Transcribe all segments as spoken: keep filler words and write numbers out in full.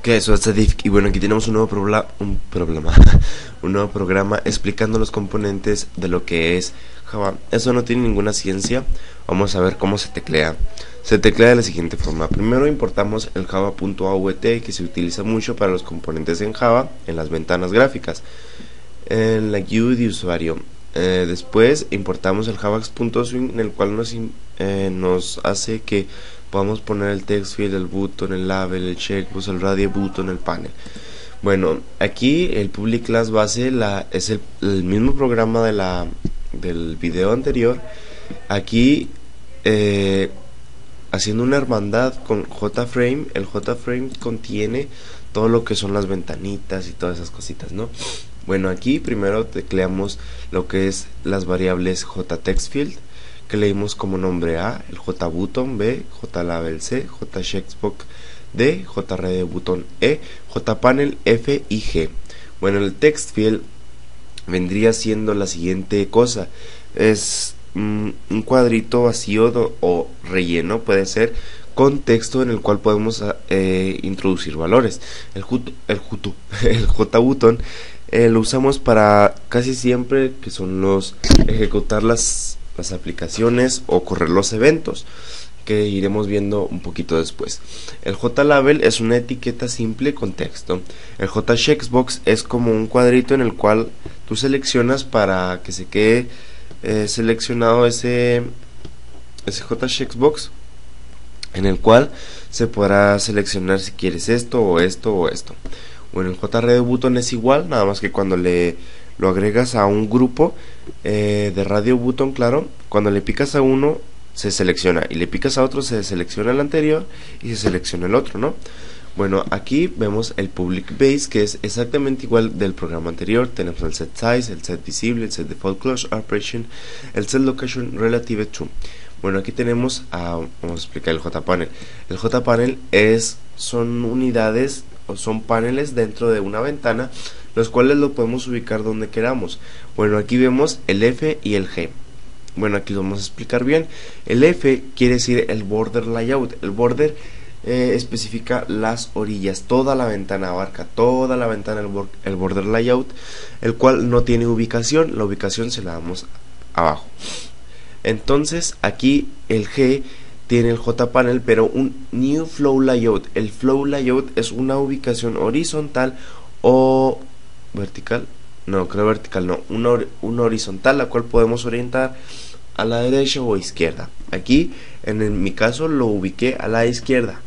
Que eso es Sadif, y bueno, aquí tenemos un nuevo probla- un problema, un nuevo programa explicando los componentes de lo que es Java. Eso no tiene ninguna ciencia. Vamos a ver cómo se teclea. Se teclea de la siguiente forma. Primero importamos el java.aut, que se utiliza mucho para los componentes en Java en las ventanas gráficas, en la U I de usuario. Eh, después importamos el javax.swing, en el cual nos, eh, nos hace que podamos poner el text field, el button, el label, el checkbox, el radio button, el panel. Bueno, aquí el public class base la, es el, el mismo programa de la, del video anterior. Aquí eh, haciendo una hermandad con JFrame. El JFrame contiene todo lo que son las ventanitas y todas esas cositas, ¿no? Bueno, aquí primero tecleamos lo que es las variables JTextField, que leímos como nombre A, el JButton B, JLabel C, JCheckbox D, JRadioButton E, JPanel F y G. Bueno, el textfield vendría siendo la siguiente cosa. Es mm, un cuadrito vacío do, o relleno, puede ser, con texto en el cual podemos eh, introducir valores. El, J, el, J, el JButton eh, lo usamos para casi siempre, que son los ejecutar las las aplicaciones o correr los eventos, que iremos viendo un poquito después. El JLabel es una etiqueta simple con texto. El JCheckbox es como un cuadrito en el cual tú seleccionas para que se quede eh, seleccionado ese ese JCheckbox, en el cual se podrá seleccionar si quieres esto o esto o esto. Bueno, el JRadioButton es igual, nada más que cuando le lo agregas a un grupo eh, de radio button, claro, cuando le picas a uno se selecciona y le picas a otro se selecciona el anterior y se selecciona el otro, ¿no? Bueno, aquí vemos el public base, que es exactamente igual del programa anterior. Tenemos el set size, el set visible, el set default closure operation, el set location relative to. Bueno, aquí tenemos a, vamos a explicar el JPanel. El JPanel es son unidades o son paneles dentro de una ventana, los cuales lo podemos ubicar donde queramos. Bueno, aquí vemos el F y el G. Bueno, aquí lo vamos a explicar bien. El F quiere decir el border layout. El border eh, especifica las orillas. Toda la ventana abarca toda la ventana, el, bor el border layout, el cual no tiene ubicación. La ubicación se la damos abajo. Entonces aquí el G tiene el JPanel, pero un New Flow Layout. El Flow Layout es una ubicación horizontal o vertical, no, creo vertical, no, una, or una horizontal, la cual podemos orientar a la derecha o izquierda. Aquí, en, el, en mi caso, lo ubiqué a la izquierda.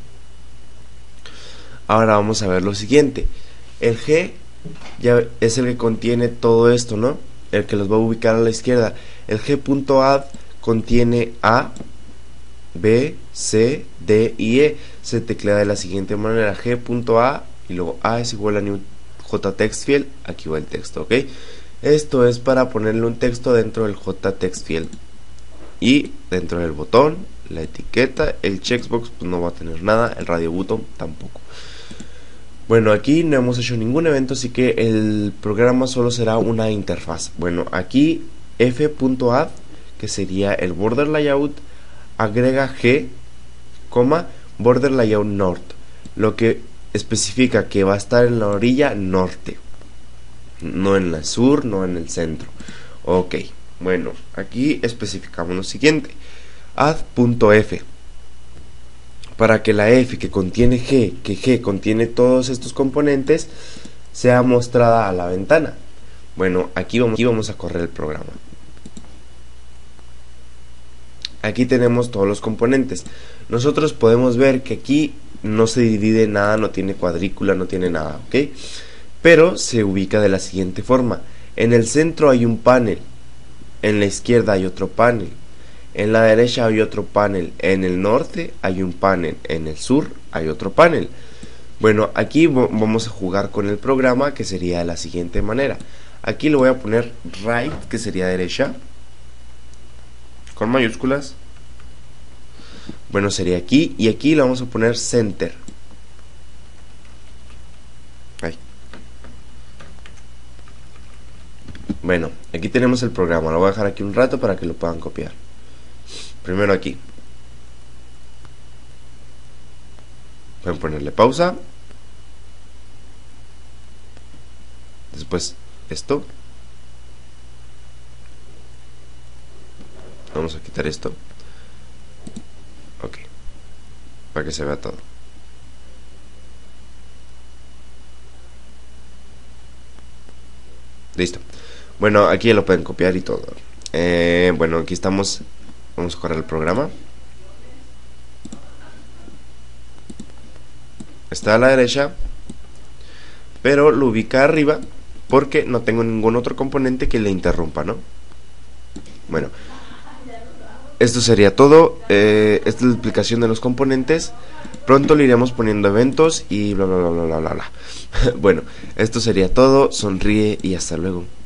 Ahora vamos a ver lo siguiente. El G ya es el que contiene todo esto, ¿no? El que los va a ubicar a la izquierda. El G.add contiene A, B, C, D y E. Se teclea de la siguiente manera: G.a y luego A es igual a new JTextField. Aquí va el texto, ¿ok? Esto es para ponerle un texto dentro del JTextField. Y dentro del botón, la etiqueta, el checkbox pues no va a tener nada, el radio button tampoco. Bueno, aquí no hemos hecho ningún evento, así que el programa solo será una interfaz. Bueno, aquí F.add, que sería el border layout, agrega G, coma, border layout north, lo que especifica que va a estar en la orilla norte, no en la sur, no en el centro. Ok, bueno, aquí especificamos lo siguiente: add.f, para que la F que contiene G, que G contiene todos estos componentes, sea mostrada a la ventana. Bueno, aquí vamos, aquí vamos a correr el programa. Aquí tenemos todos los componentes. Nosotros podemos ver que aquí no se divide nada, no tiene cuadrícula, no tiene nada, ¿ok? Pero se ubica de la siguiente forma: en el centro hay un panel, en la izquierda hay otro panel, en la derecha hay otro panel, en el norte hay un panel, en el sur hay otro panel. Bueno, aquí vamos a jugar con el programa, que sería de la siguiente manera. Aquí le voy a poner right, que sería derecha, con mayúsculas. Bueno, sería aquí, y aquí le vamos a poner center. Ahí. Bueno, aquí tenemos el programa. Lo voy a dejar aquí un rato para que lo puedan copiar. Primero aquí. Pueden ponerle pausa. pues esto. Vamos a quitar esto. Ok, para que se vea todo. Listo. Bueno, aquí ya lo pueden copiar y todo. eh, Bueno, aquí estamos. Vamos a correr el programa. Está a la derecha, pero lo ubica arriba porque no tengo ningún otro componente que le interrumpa, ¿no? Bueno, esto sería todo. eh, Esta es la explicación de los componentes. Pronto le iremos poniendo eventos y bla bla bla bla bla bla bla. Bueno, esto sería todo. Sonríe y hasta luego.